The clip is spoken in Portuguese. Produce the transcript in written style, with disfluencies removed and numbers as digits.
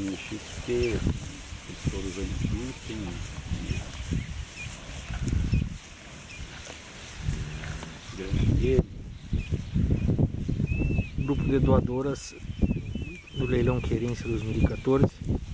Tem XP, os touros antigos, tem granjeiro. Grupo de doadoras do leilão Querência 2014.